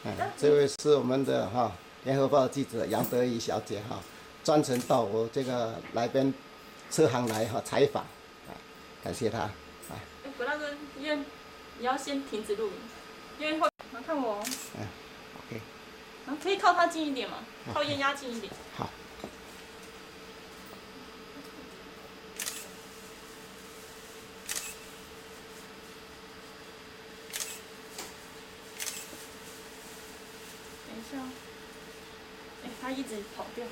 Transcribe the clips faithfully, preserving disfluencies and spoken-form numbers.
哎，这位是我们的哈联合报记者杨德怡小姐哈，专程到我这个来边车行来哈采访，啊，感谢她。啊， 葛大哥，因为你要先停止录影，因为会来看我。 嗯 ，OK。 啊，可以靠它近一点嘛，靠液压近一点。 好。 等一下，哎，它一直跑掉。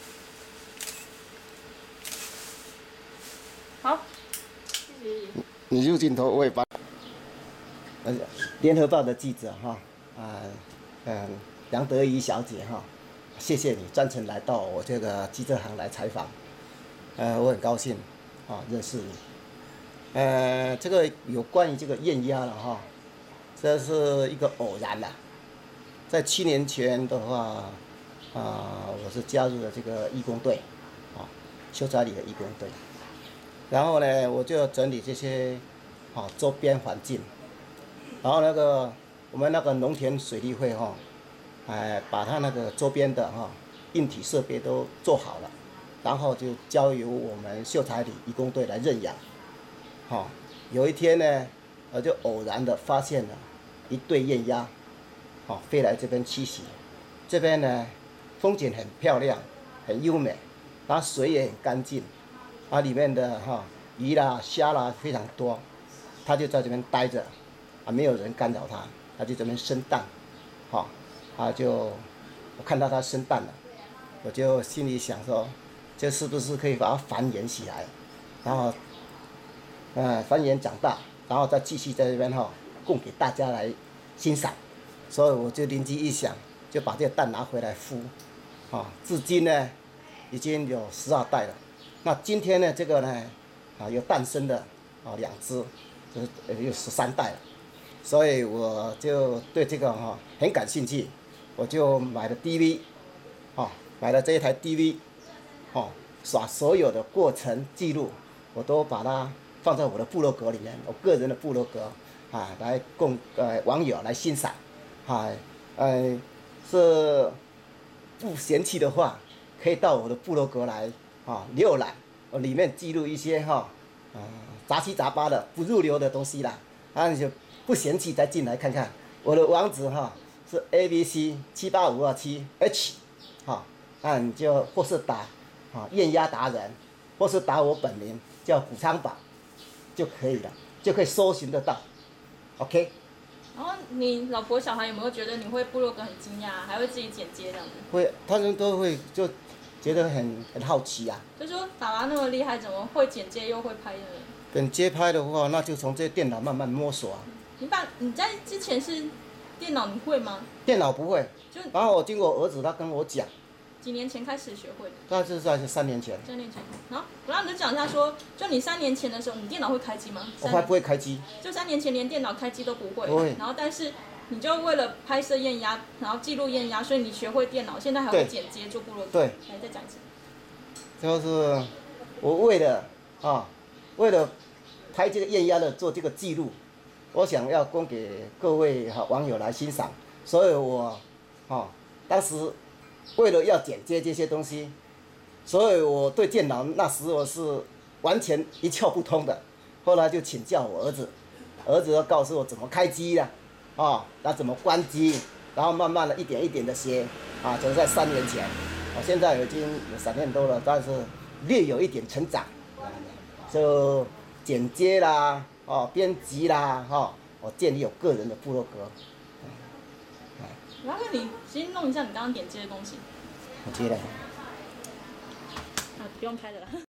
好，谢谢。 你入镜头，我也把。呃，联合报的记者哈，啊，嗯，杨德怡小姐哈，谢谢你专程来到我这个记者行来采访，呃，我很高兴啊认识你。呃，这个有关于这个验压了哈，这是一个偶然啦。在七年前的话，啊，我是加入了这个义工队，啊，秀才里的义工队。然后呢，我就整理这些啊周边环境，然后那个我们那个农田水利会哈，哎，把它那个周边的哈硬体设备都做好了，然后就交由我们秀才里义工队来认养。好，有一天呢，我就偶然的发现了一对雁鸭，好飞来这边栖息。这边呢，风景很漂亮，很优美，然后水也很干净。啊，里面的哈鱼啦、虾啦非常多，它就在这边待着，啊，没有人干扰它，它就这边生蛋，好，啊就我看到它生蛋了，我就心里想说，这是不是可以把它繁衍起来，然后，呃，繁衍长大，然后再继续在这边哈供给大家来欣赏，所以我就灵机一想，就把这个蛋拿回来孵，啊，至今呢已经有十二代了。那今天呢，这个呢，啊，有诞生的啊两只，就是有十三代了，所以我就对这个哈、啊、很感兴趣，我就买了 D V， 啊，买了这一台 D V， 哦、啊，把所有的过程记录，我都把它放在我的部落格里面，我个人的部落格啊，来供呃网友来欣赏，啊，呃，是不嫌弃的话，可以到我的部落格来。啊，浏览，我里面记录一些哈，啊、呃，杂七杂八的不入流的东西啦，啊，你就不嫌弃再进来看看。我的网址哈是 A B C 七八五二七 H， 哈，那你就或是打啊验压达人，或是打我本名叫谷昌宝就可以了，就可以搜寻得到 ，OK。 然后你老婆小孩有没有觉得你会部落格很惊讶，还会自己剪接这样子？ 会，他们都会就。觉得很很好奇啊， 就说爸爸那么厉害，怎么会剪接又会拍的？ 跟街拍的话，那就从这电脑慢慢摸索啊。 你爸你在之前是电脑你会吗？ 电脑不会， 就然后我经过我儿子他跟我讲， 几年前开始学会的。 那是在三年前。 三年前，然后我让你就讲一下说，就你三年前的时候，你电脑会开机吗？ 我还不会开机。 就三年前连电脑开机都不会。 不会。 然后但是你就为了拍摄验压，然后记录验压，所以你学会电脑，现在还会剪接做部落格。 对。 来再讲一次。 就是我为了啊，为了拍这个验压的做这个记录，我想要供给各位哈、啊、网友来欣赏，所以我啊当时为了要剪接这些东西，所以我对电脑那时我是完全一窍不通的。后来就请教我儿子，儿子告诉我怎么开机的，啊，那怎么关机，然后慢慢的一点一点的学，啊，就是在三年前。我现在已经有三年多了，但是略有一点成长，就剪接啦，哦，编辑啦，哈、哦，我建立有个人的部落格。 然后你先弄一下你刚刚点接的东西。 我接了。 啊，不用拍的了。